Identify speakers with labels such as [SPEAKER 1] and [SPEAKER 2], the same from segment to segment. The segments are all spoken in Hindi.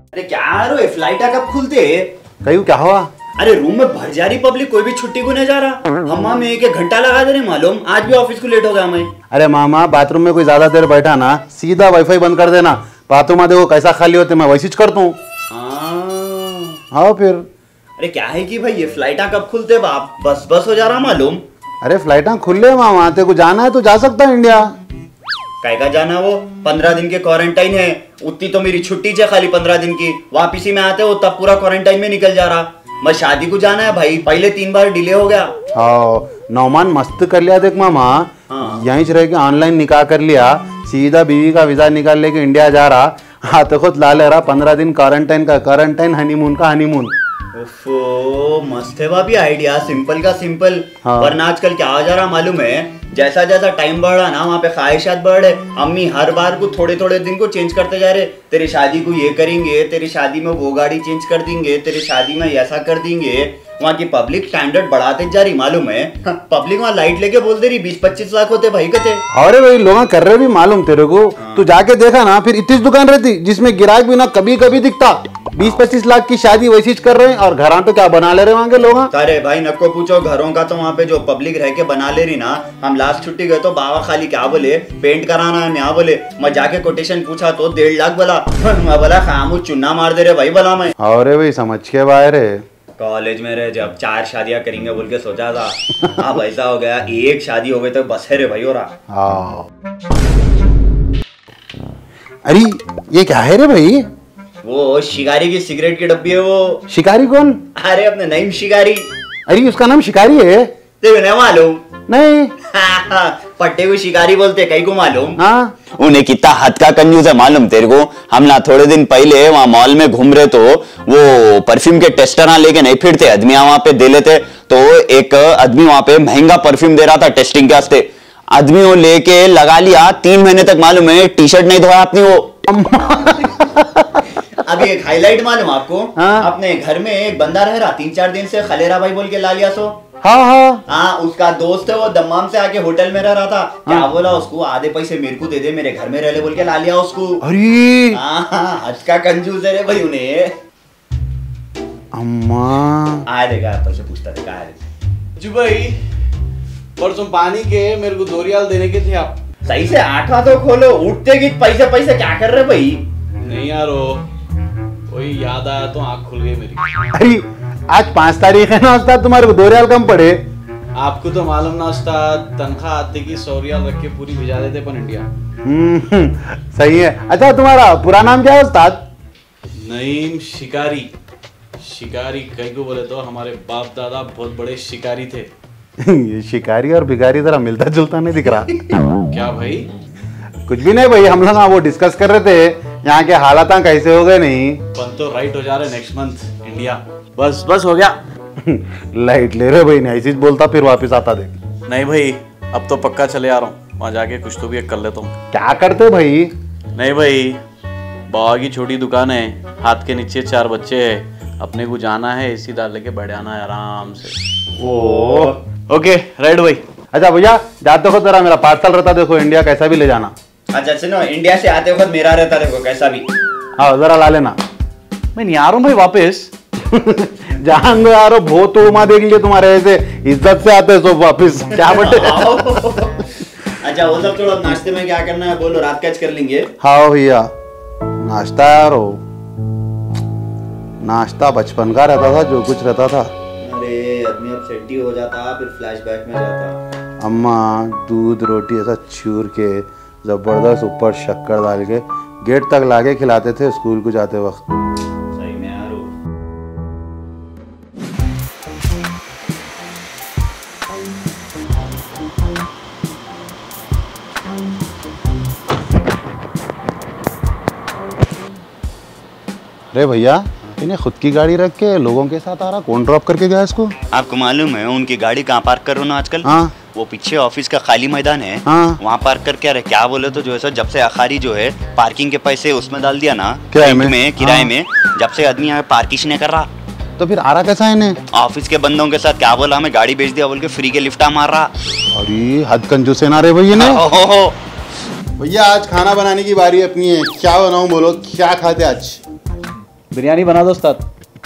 [SPEAKER 1] अरे क्या रो फ्लाइट कब खुलते?
[SPEAKER 2] कहीं क्या हुआ?
[SPEAKER 1] अरे रूम में भर जा रही पब्लिक, कोई भी छुट्टी को नहीं जा रहा। हम्मा में एक घंटा लगा दे रहे मालूम, आज भी ऑफिस को लेट हो गया मैं।
[SPEAKER 2] अरे मामा बाथरूम में कोई ज्यादा देर बैठा ना, सीधा वाईफाई बंद कर देना। बाथरूम में देखो कैसा खाली होते, मैं वैसे करता हूँ। हाँ फिर।
[SPEAKER 1] अरे क्या है कि भाई ये फ्लाइट कब खुलते बाप, बस बस हो जा रहा मालूम।
[SPEAKER 2] अरे फ्लाइटा खुले मामा, तेरे को जाना है तो जा सकता है इंडिया।
[SPEAKER 1] काय का जाना, वो 15 दिन के क्वारंटाइन है, उतनी तो मेरी छुट्टी है खाली 15 दिन की। वापिसी में आते हो तब पूरा क्वारंटाइन में निकल जा रहा। मैं शादी को जाना है भाई, पहले 3 बार डिले हो गया।
[SPEAKER 2] हाँ नौमान मस्त कर लिया देख मामा।
[SPEAKER 1] हाँ।
[SPEAKER 2] यहीं रह के ऑनलाइन निकाह कर लिया, सीधा बीवी का वीजा निकाल लेके इंडिया जा रहा। हाँ तो खुद ला ले रहा 15 दिन क्वारंटाइन का, क्वारंटाइन हनीमून का हनीमून।
[SPEAKER 1] ओफो मस्त है भाभी आइडिया, सिंपल का सिंपल।
[SPEAKER 2] हाँ।
[SPEAKER 1] वरना आजकल क्या हो जा रहा मालूम है, जैसा जैसा टाइम बढ़ रहा ना वहाँ पे ख्वाहिशात बढ़ रहे। अम्मी हर बार को थोड़े थोड़े दिन को चेंज करते जा रहे। तेरी शादी को ये करेंगे, तेरी शादी में वो गाड़ी चेंज कर देंगे, तेरी शादी में ऐसा कर देंगे। वहाँ की पब्लिक स्टैंडर्ड बढ़ाते जा रही मालूम है। पब्लिक वहाँ लाइट लेके बोल दे रही 20-25 लाख होते भाई कते।
[SPEAKER 2] अरे भाई लोग कर रहे भी मालूम तेरे को। तू जाके देखा ना, फिर इतनी दुकान रहती जिसमें गिराक भी ना कभी कभी दिखता। 20-25 लाख की शादी वैसी कर रहे हैं, और घरां तो क्या बना ले रहे वहां के लोग।
[SPEAKER 1] अरे भाई नको पूछो घरों का, तो वहाँ पे जो पब्लिक रह के बना ले रही ना। हम लास्ट छुट्टी गए तो बाबा खाली क्या बोले, पेंट कराना है यहाँ बोले। मैं जाके कोटेशन पूछा तो 1.5 लाख बोला। मैं बोला खामोश चुन्ना मार दे रहे भाई बोला मैं।
[SPEAKER 2] अरे भाई समझ के बाहर है।
[SPEAKER 1] कॉलेज में रहे जब 4 शादियां करेंगे बोल के सोचा था, अब ऐसा हो गया 1 शादी हो गई तो बस है रे भाई हो रहा।
[SPEAKER 2] हाँ। अरे ये क्या है रे भाई?
[SPEAKER 1] वो शिकारी की सिगरेट की डब्बी है वो।
[SPEAKER 2] शिकारी कौन?
[SPEAKER 1] अरे अपने नईम शिकारी।
[SPEAKER 2] अरे उसका नाम शिकारी है?
[SPEAKER 1] तेरे नहीं मालूम?
[SPEAKER 2] नहीं।
[SPEAKER 1] पट्टे को शिकारी बोलते, कहीं को मालूम।
[SPEAKER 2] हाँ।
[SPEAKER 3] उन्हें कितना हद का कंजूस है मालूम तेरे को। हम ना थोड़े दिन पहले वहां मॉल में घूम रहे तो वो परफ्यूम के टेस्टर लेके नहीं फिरते, आदमी वहां पे दे लेते। तो एक आदमी वहां पे महंगा परफ्यूम दे रहा था टेस्टिंग के वास्ते। आदमी वो लेके लगा लिया, 3 महीने तक मालूम है टी शर्ट नहीं धोया अपनी वो।
[SPEAKER 1] अभी एक हाईलाइट मालूम आपको?
[SPEAKER 2] हाँ?
[SPEAKER 1] अपने घर में एक बंदा रह रहा 3-4 दिन से, खलेरा भाई बोल के ला लिया सो।
[SPEAKER 2] हाँ हाँ
[SPEAKER 1] हाँ उसका दोस्त है, वो दम्माम से आके होटल में रह रहा था। क्या बोला उसको, आधे पैसे मेरे को दे दे, मेरे घर में रह ले बोल के ला लिया उसको।
[SPEAKER 2] अरे
[SPEAKER 1] हाँ हज का कंजूस है रे भाई उन्हें।
[SPEAKER 2] अम्मा
[SPEAKER 1] आया देखा तो से पूछता था कहा
[SPEAKER 4] जी भाई परसों पानी के मेरे को 2 रियाल देने के थे आप।
[SPEAKER 1] सही से आंखा तो खोलो, उठते कि पैसे पैसे क्या कर रहे भाई?
[SPEAKER 4] नहीं यार वही याद आया तो आंख खुल गई मेरी।
[SPEAKER 2] अरे आज 5 तारीख है ना उस्ताद, तुम्हारे को 2 रियाल कम पड़े।
[SPEAKER 4] आपको तो मालूम ना उस्ताद, तनख्वाह आते की 100 रियाल रख के पूरी भिजा देते अपन इंडिया।
[SPEAKER 2] सही है। अच्छा तुम्हारा पूरा नाम क्या है उस्ताद?
[SPEAKER 4] नईम शिकारी। शिकारी कहीं को बोले तो हमारे बाप दादा बहुत बड़े शिकारी थे।
[SPEAKER 2] ये शिकारी और भिखारी जरा मिलता जुलता नहीं दिख रहा।
[SPEAKER 4] क्या भाई?
[SPEAKER 2] कुछ भी नहीं भाई, हम लोग वो डिस्कस कर रहे थे यहाँ के हालात कैसे हो गए। नहीं
[SPEAKER 4] अपन तो राइट हो जा रहे नेक्स्ट मंथ इंडिया। बस बस हो गया।
[SPEAKER 2] लाइट ले रहे भाई, नहीं ऐसी बोलता फिर वापस आता देख।
[SPEAKER 4] नहीं भाई अब तो पक्का चले आ रहा हूँ, वहां जाके कुछ तो भी एक कर लेता हूँ।
[SPEAKER 2] क्या करते भाई?
[SPEAKER 4] नहीं भाई बाबा की छोटी दुकान है, हाथ के नीचे 4 बच्चे हैं, अपने को जाना है एसी डाल लेके बैठ आना है आराम से। ओके राइट भाई।
[SPEAKER 2] अच्छा भैया जाते हो तेरा मेरा पार्सल रहता देखो, इंडिया कैसा भी ले जाना।
[SPEAKER 1] अच्छा सुनो, इंडिया से आते वक्त मेरा रहता देखो कैसा भी।
[SPEAKER 2] हाँ जरा ला लेना।
[SPEAKER 4] मैं नहीं आ रहा हूँ भाई वापस।
[SPEAKER 2] जान दो यारो, बहुत उमा देख लिए तुम्हारे ऐसे इज्जत से आते सब वापस। क्या बटे?
[SPEAKER 1] अच्छा वो सब थोड़ा नाश्ते में क्या करना है बोलो, रात कैच कर लेंगे।
[SPEAKER 2] हाँ भैया नाश्ता यारो, नाश्ता बचपन का रहता था, जो कुछ रहता था।
[SPEAKER 1] अरे आदमी अब सेट ही हो जाता, फिर फ्लैशबैक में जाता।
[SPEAKER 2] अम्मा दूध रोटी ऐसा चूर के जबरदस्त ऊपर शक्कर डाल के गेट तक लाके खिलाते थे स्कूल को जाते वक्त।
[SPEAKER 1] सही में यार।
[SPEAKER 2] अरे भैया इन्हें खुद की गाड़ी रख के लोगों के साथ आ रहा, कौन ड्रॉप करके गया इसको?
[SPEAKER 1] आपको मालूम है उनकी गाड़ी कहाँ पार्क कर रहा हूँ आजकल?
[SPEAKER 2] हाँ
[SPEAKER 1] वो पीछे ऑफिस का खाली मैदान है,
[SPEAKER 2] हाँ।
[SPEAKER 1] वहाँ पार्क करके आ रहे। क्या बोले तो जो है जब से अखारी जो है पार्किंग के पैसे उसमें डाल दिया ना,
[SPEAKER 2] किराए
[SPEAKER 1] किराए
[SPEAKER 2] हाँ।
[SPEAKER 1] में, जब से आदमी यहाँ पार्किंग नहीं कर रहा।
[SPEAKER 2] तो फिर आ रहा कैसा है इन्हें?
[SPEAKER 1] ऑफिस के बंदों के साथ क्या बोला, हमें गाड़ी बेच दिया बोल के फ्री के लिफ्टा मार रहा।
[SPEAKER 2] अरे हद कंजूस है ना रे भैया ने। भैया आज खाना बनाने की बारी अपनी है, क्या बनाऊं बोलो, क्या खाते आज?
[SPEAKER 4] बिरयानी बना दो उस्ताद।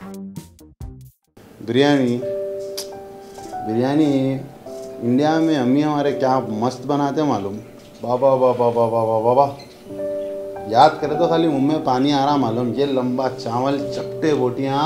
[SPEAKER 2] बिरयानी बिरयानी इंडिया में अम्मी हमारे क्या मस्त बनाते हैं मालूम। बाबा बाबा बाबा बाबा बाबा, याद करे तो खाली मुंह में पानी आ रहा मालूम। ये लंबा चावल, चपटे बोटियाँ।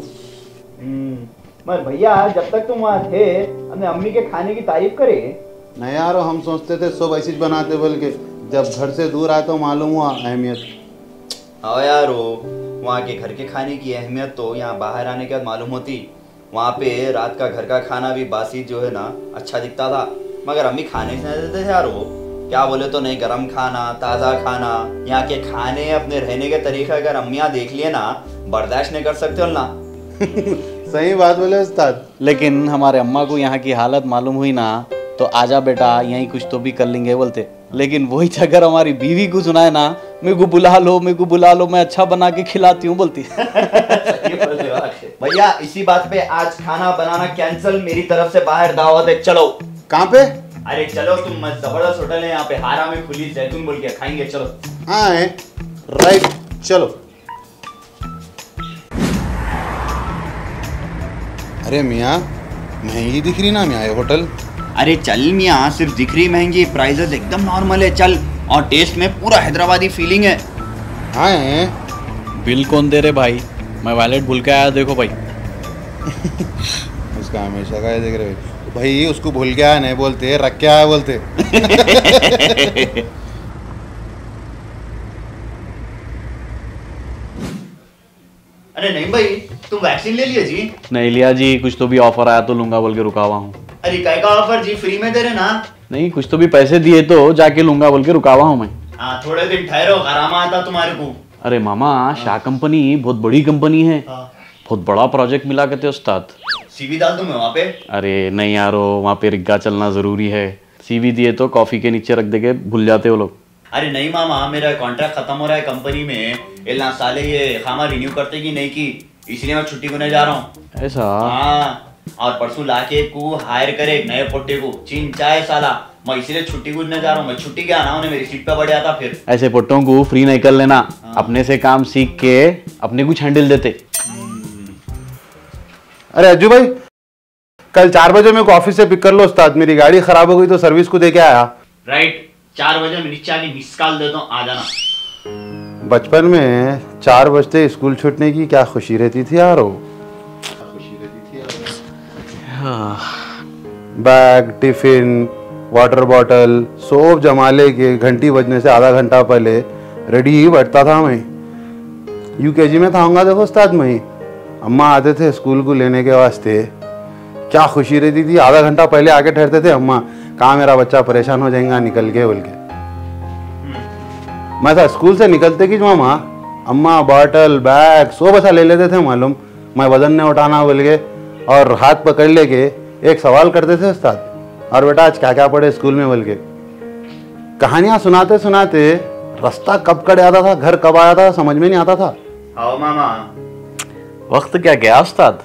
[SPEAKER 1] मगर भैया जब तक तुम वहाँ थे हमने अम्मी के खाने की तारीफ करे।
[SPEAKER 2] नहीं यार, हम सोचते थे सब ऐसे बनाते, बोल के जब घर से दूर आए तो मालूम हुआ अहमियत।
[SPEAKER 1] हाँ यार, वहाँ के घर के खाने की अहमियत तो यहाँ बाहर आने के बाद मालूम होती। वहाँ पे रात का घर का खाना भी बासी जो है ना अच्छा दिखता था, मगर अम्मी खाने से नहीं देते थे यार। वो क्या बोले तो नहीं, गरम खाना, ताज़ा खाना, यहाँ के खाने, अपने रहने के तरीके अगर अम्मियाँ देख लिए ना बर्दाश्त नहीं कर सकते हो ना।
[SPEAKER 2] सही बात बोले उस्ताद।
[SPEAKER 4] लेकिन हमारे अम्मा को यहाँ की हालत मालूम हुई ना तो आजा बेटा यहीं कुछ तो भी कर लेंगे बोलते। लेकिन वही अगर हमारी बीवी को सुनाए ना, मेरे को बुला लो, मेरे को बुला लो, मैं अच्छा बना के खिलाती हूँ बोलती।
[SPEAKER 1] भैया इसी बात पे आज खाना बनाना कैंसिल, मेरी तरफ से बाहर दावत है, चलो।
[SPEAKER 2] कहाँ पे?
[SPEAKER 1] अरे चलो, तुम जबरदस्त होटल है यहाँ पे, हारा में खुली जैतून बोल के खाएंगे, चलो।
[SPEAKER 2] हाँ है, राइट, चलो। अरे मियाँ, महंगी दिख रही ना मियाँ ये होटल।
[SPEAKER 1] अरे चल मियाँ, सिर्फ दिख रही महंगी, प्राइजेस एकदम नॉर्मल है, चल। और टेस्ट में पूरा हैदराबादी फीलिंग है।
[SPEAKER 2] हाँ है।
[SPEAKER 4] बिल कौन दे रहे भाई? मैं वॉलेट भूल के आया, देखो भाई।
[SPEAKER 2] उसका हमेशा का है, देख रहे भाई, उसको भूल के आया नहीं बोलते, रख के आया बोलते।
[SPEAKER 1] अरे नहीं भाई, तुम वैक्सीन ले लिया जी?
[SPEAKER 4] नहीं लिया जी, कुछ तो भी ऑफर आया तो लूंगा बोल के रुका हुआ हूँ।
[SPEAKER 1] अरे काय का ऑफर जी, फ्री में दे रहे ना?
[SPEAKER 4] नहीं, कुछ तो भी पैसे दिए तो जाके लूंगा बोल के रुका हुआ हूँ मैं।
[SPEAKER 1] हाँ, थोड़े दिन ठहरो, आराम आता तुम्हारे को।
[SPEAKER 4] अरे मामा, शाह कंपनी बहुत बड़ी कंपनी है, बहुत बड़ा प्रोजेक्ट मिला करते उस्ताद।
[SPEAKER 1] सीवी डाल दूं मैं वहाँ पे? अरे
[SPEAKER 4] नहीं यारो, वहाँ पे रिग्गा चलना जरूरी है। सीवी दिए तो कॉफी के नीचे रख देके भूल जाते हो लोग।
[SPEAKER 1] अरे नहीं मामा, मेरा कॉन्ट्रैक्ट खत्म हो रहा है कंपनी में, इतना साले ये खामा रिन्यू करते कि नहीं की, इसलिए मैं छुट्टी को नहीं जा रहा हूँ।
[SPEAKER 4] ऐसा?
[SPEAKER 1] हाँ, और परसों लाके को हायर करे नए पोटे को, चिन चाय साला, मैं इसलिए छुट्टी को नहीं जा रहा हूँ। मैं छुट्टी क्या ना, उन्हें मेरी सीट पे बढ़ था। फिर
[SPEAKER 4] ऐसे पोटों को फ्री नहीं कर लेना, अपने से काम सीख के अपने कुछ हैंडल देते।
[SPEAKER 2] अरे अज्जू भाई, कल 4 बजे मेरे को ऑफिस से पिक कर लो उस्ताद, मेरी गाड़ी खराब हो गई तो सर्विस को दे के आया।
[SPEAKER 1] राइट, 4 बजे मैं नीचे आके मिस कॉल देता हूँ, आ जाना।
[SPEAKER 2] बचपन में 4 बजते स्कूल छूटने की क्या खुशी रहती थी यार। बैग, टिफिन, वाटर बॉटल सब जमा लेके घंटी बजने से आधा घंटा पहले रेडी ही बैठता था मैं। यूकेजी में था देखो उस्ताद, मैं अम्मा आते थे स्कूल को लेने के वास्ते, क्या खुशी रहती थी। आधा घंटा पहले आके ठहरते थे, अम्मा कहाँ मेरा बच्चा परेशान हो जाएगा निकल के बोल के। मैं था स्कूल से निकलते कि मामा अम्मा बॉटल बैग सब ऐसा ले लेते थे मालूम, मैं वजन नहीं उठाना बोल के, और हाथ पकड़ लेके एक सवाल करते थे उस्ताद, और बेटा आज क्या क्या पढ़े स्कूल में बोल के। कहानियां सुनाते सुनाते रास्ता कब कट आता था, घर कब आया था, समझ में नहीं आता था।
[SPEAKER 1] आओ मामा,
[SPEAKER 4] वक्त क्या गया उस्ताद।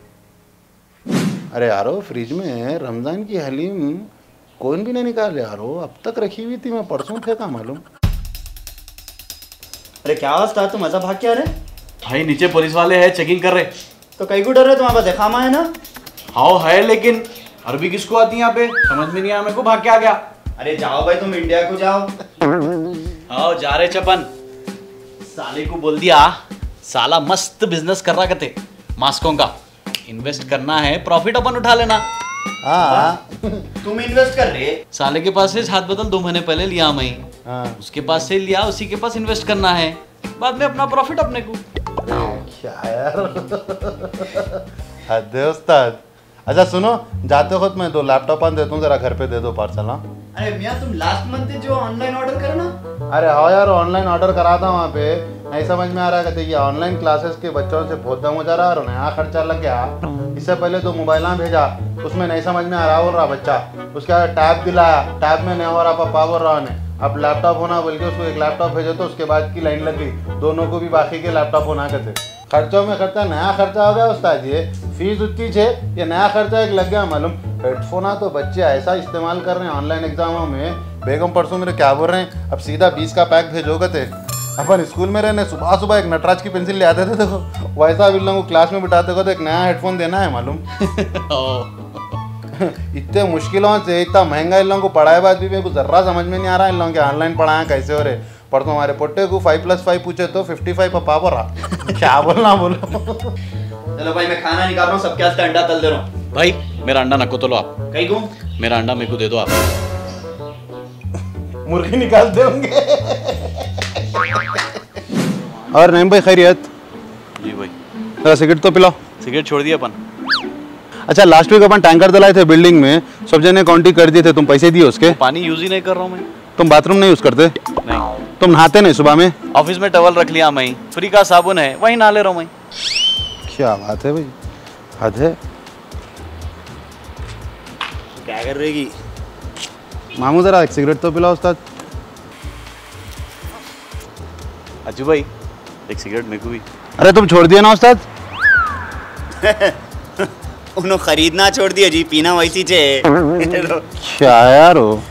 [SPEAKER 2] अरे यारो, फ्रिज में रमजान की हलीम कौन भी नहीं निकाले यारो, अब तक रखी हुई थी, मैं परसों फेंका मालूम।
[SPEAKER 1] अरे क्या अवस्था, तुम ऐसा भाग क्या रहे?
[SPEAKER 4] भाई नीचे पुलिस वाले हैं, चेकिंग कर रहे।
[SPEAKER 1] तो कहीं को डर रहे, तुम्हारे पास दिखामा है ना?
[SPEAKER 4] हाँ है, लेकिन अरबी किसको आती है यहाँ पे, समझ में नहीं आया मेरे को, भाग के आ गया।
[SPEAKER 1] अरे जाओ भाई, तुम इंडिया को जाओ।
[SPEAKER 4] आओ जा रहे चपन। साले को बोल दिया, साला मस्त बिजनेस कर रहा करते, मास्कों का इन्वेस्ट करना है, प्रॉफिट अपन उठा लेना।
[SPEAKER 2] हाँ
[SPEAKER 1] तुम इन्वेस्ट कर रहे?
[SPEAKER 4] साले के पास से हाथ बदल 2 महीने पहले लिया मैं,
[SPEAKER 2] हाँ।
[SPEAKER 4] उसके पास से लिया, उसी के पास इन्वेस्ट करना है, बाद में अपना प्रॉफिट अपने को।
[SPEAKER 2] क्या यार, हद है उस्ताद। अच्छा सुनो, जाते वक्त मैं 2 लैपटॉप दे दूँ, जरा घर पे दे दो पार्सल। हाँ
[SPEAKER 1] अरे मियाँ, तुम लास्ट मंथ जो ऑनलाइन ऑर्डर करो ना।
[SPEAKER 2] अरे हाँ यार, ऑनलाइन ऑर्डर करा था, वहाँ पे नहीं समझ में आ रहा कहते कि ऑनलाइन क्लासेस के बच्चों से बहुत दम हो जा रहा है और नया खर्चा लग गया। इससे पहले 2 मोबाइल भेजा, उसमें नहीं समझ में आ रहा बोल रहा बच्चा, उसके बाद टैब दिलाया, टैब में नहीं हो रहा पापा बोल रहा उन्हें, अब लैपटॉप होना बोल के उसको एक लैपटॉप भेजो, तो उसके बाद की लाइन लग गई, दोनों को भी बाकी के लैपटॉप होना कहते। खर्चों में खर्चा, नया खर्चा हो गया उस्ताद, ये फीस उतनी छे, ये नया खर्चा एक लग गया मालूम। हेडफोन तो बच्चे ऐसा इस्तेमाल कर रहे हैं ऑनलाइन एग्जामों में, बेगम परसों मेरे क्या बोल रहे हैं, अब सीधा 20 का पैक भेजोगे थे, अपन स्कूल में रहने सुबह सुबह एक नटराज की पेंसिल ले आते थे, देखो वैसा अब इन लोगों को क्लास में बिठाते को तो एक नया हेडफोन देना है मालूम। इतने मुश्किलों से इतना महंगा इन लोगों को पढ़ाए बाद भी मेरे को जर्रा समझ में नहीं आ रहा इन लोगों के ऑनलाइन पढ़ाया कैसे हो रहे। पर तो हमारे पोटे को 5+5 पूछे तो 55 पपा बोला, क्या बोलना बोलो।
[SPEAKER 1] चलो भाई मैं खाना निकाल रहा हूँ, सबके वास्ते अंडा तल दे रहा हूँ।
[SPEAKER 4] भाई मेरा अंडा नको तलो आप।
[SPEAKER 1] कहीं को
[SPEAKER 4] मेरा अंडा मेरे को दे दो आप।
[SPEAKER 2] मुर्गी निकालते होंगे। और नहीं भाई खैरियत?
[SPEAKER 4] जी भाई।
[SPEAKER 2] जरा सिगरेट तो पिलाओ।
[SPEAKER 4] सिगरेट छोड़ दिया अपन।
[SPEAKER 2] अच्छा लास्ट वीक अपन टैंकर दिलाए थे बिल्डिंग में, सब जने काउंटिंग कर दिए थे, तुम पैसे दिए उसके?
[SPEAKER 4] पानी यूज ही नहीं कर रहा हूँ मैं।
[SPEAKER 2] तुम बाथरूम नहीं यूज करते?
[SPEAKER 4] नहीं।
[SPEAKER 2] तुम नहाते नहीं सुबह में?
[SPEAKER 4] ऑफिस में टवल रख लिया मैं, फ्री का साबुन है वही नहा ले रहा हूँ मैं।
[SPEAKER 2] क्या बात है भाई, हद है।
[SPEAKER 1] क्या कर रहेगी?
[SPEAKER 2] मामू जरा एक सिगरेट तो पिलाओ उस्ताद।
[SPEAKER 4] अज्जू भाई एक सिगरेट मेरे को भी।
[SPEAKER 2] अरे तुम छोड़ दिया ना उस्ताद?
[SPEAKER 1] उन्होंने खरीदना छोड़ दिया जी, पीना वैसी चे।
[SPEAKER 2] क्या यार हो?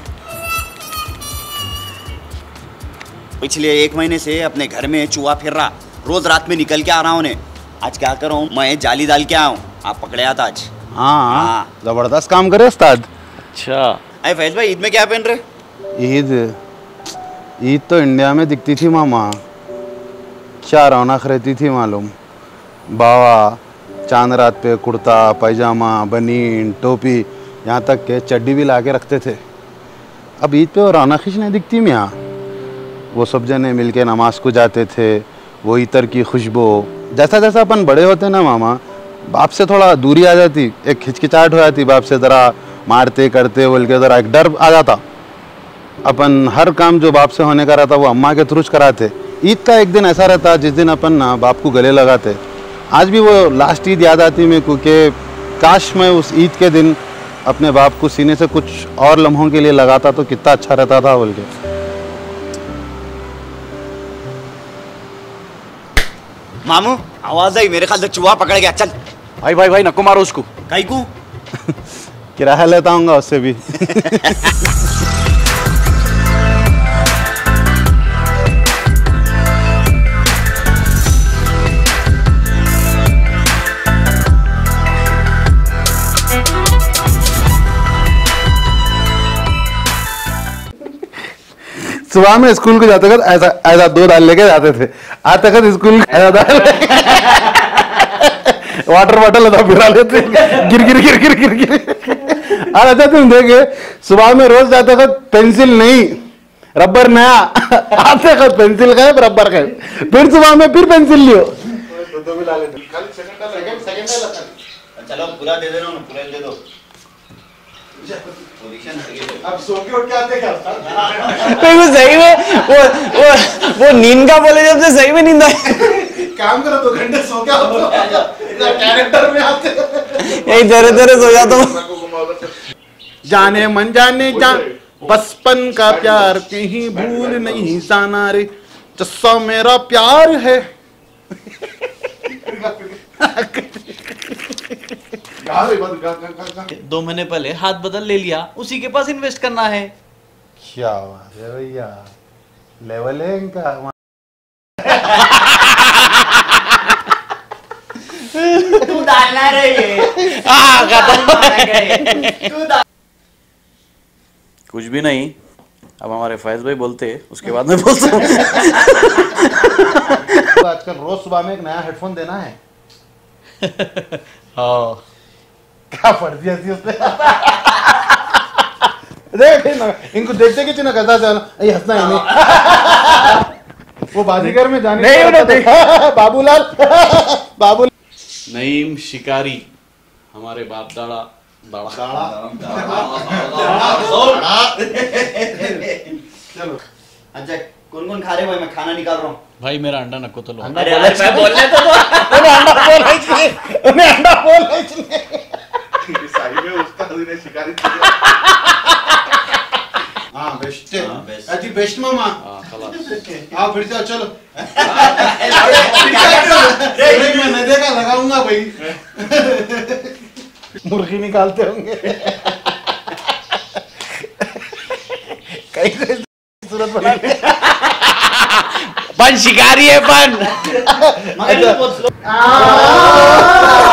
[SPEAKER 1] पिछले 1 महीने से अपने घर में चूहा फिर रहा, रोज रात में निकल के आ रहा हूँ। आज क्या कर रहा हूँ, मैं जाली डाल के आया हूँ, आप पकड़े आता आज।
[SPEAKER 2] हाँ जबरदस्त काम करे उस्ताद।
[SPEAKER 4] अच्छा
[SPEAKER 1] अरे फैज भाई ईद में क्या पहन रहे?
[SPEAKER 2] ईद तो इंडिया में दिखती थी मामा, क्या रौनक रहती थी मालूम। बाबा चांद रात पे कुर्ता पैजामा बनीन टोपी यहाँ तक के चड्डी भी ला के रखते थे। अब ईद पे वो रौनक ही नहीं दिखती मियाँ। वो सब जने मिल के नमाज को जाते थे, वो इतर की खुशबू। जैसा जैसा अपन बड़े होते ना मामा, बाप से थोड़ा दूरी आ जाती, एक हिचकिचाहट हो जाती बाप से, ज़रा मारते करते बोल के ज़रा एक डर आ जाता। अपन हर काम जो बाप से होने का रहता वो अम्मा के थ्रू कराते। ईद का एक दिन ऐसा रहता जिस दिन अपन ना बाप को गले लगाते। आज भी वो लास्ट ईद याद आती मेरे को कि काश मैं उस ईद के दिन अपने बाप को सीने से कुछ और लम्हों के लिए लगाता तो कितना अच्छा रहता था बोल के।
[SPEAKER 1] मामू आवाज आई, मेरे ख्याल से चूहा पकड़ गया। चल
[SPEAKER 4] भाई भाई भाई नको मारो उसको।
[SPEAKER 1] कहीं को
[SPEAKER 2] किराया लेता हूँ उससे भी। सुबह में स्कूल को जाते वक्त ऐसा ऐसा 2 दाल लेके जाते थे, आते वक्त स्कूल ऐसा दाल वाटर बॉटल होता फिरा लेते, गिर गिर गिर गिर गिर गिर। और अच्छा तुम देखे सुबह में रोज जाते वक्त पेंसिल नहीं रबर नया, आते वक्त पेंसिल का रबर का, फिर सुबह में फिर पेंसिल लियो।
[SPEAKER 1] चलो पूरा दे दे रहा हूँ, पूरा दे दो।
[SPEAKER 2] अब सो के उठ के आते क्या?
[SPEAKER 3] तो सही में वो नींद का बोले जब से सही में नींद आए।
[SPEAKER 2] काम करो 2 घंटे सो के आओ, कैरेक्टर में आते।
[SPEAKER 3] यही तेरे तेरे सो जाता हूँ।
[SPEAKER 2] जाने मन जाने जा बचपन का प्यार कहीं भूल नहीं जाना रे, जस्सा मेरा प्यार है।
[SPEAKER 4] 2 महीने पहले हाथ बदल ले लिया, उसी के पास इन्वेस्ट करना है।
[SPEAKER 2] क्या बात है भैया, लेवल है इनका।
[SPEAKER 1] तू डालना रे ये।
[SPEAKER 4] कुछ भी नहीं, अब हमारे फैज भाई बोलते उसके बाद में बोलता हूँ।
[SPEAKER 2] तो आजकल रोज सुबह में एक नया हेडफोन देना है।
[SPEAKER 4] हाँ
[SPEAKER 2] क्या पढ़ दिया थी उसने? देख ना, इनको देखते कि चिन्ह कैसा चला, ये हंसना है नहीं। वो बाजीगर में जाने
[SPEAKER 4] नहीं उन्हें देखा।
[SPEAKER 2] बाबूलाल बाबूलाल
[SPEAKER 4] नईम शिकारी, हमारे बाप दाड़ा
[SPEAKER 2] चलो।
[SPEAKER 1] अच्छा कौन कौन खा रहे भाई, मैं खाना निकाल रहा हूँ।
[SPEAKER 4] भाई मेरा अंडा नको तो लो।
[SPEAKER 1] अरे मैं बोलने तो
[SPEAKER 2] उन्हें अंडा बोल सही में उसका ने शिकारी। हाँ बेस्ट है, अजी बेस्ट मामा। आओ फिर से चलो। मैं देखा लगाऊंगा भाई, मुर्गी निकालते होंगे कहीं सूरत बनाने।
[SPEAKER 4] अपन शिकारी है अपन।
[SPEAKER 1] मगर ये बहुत slow-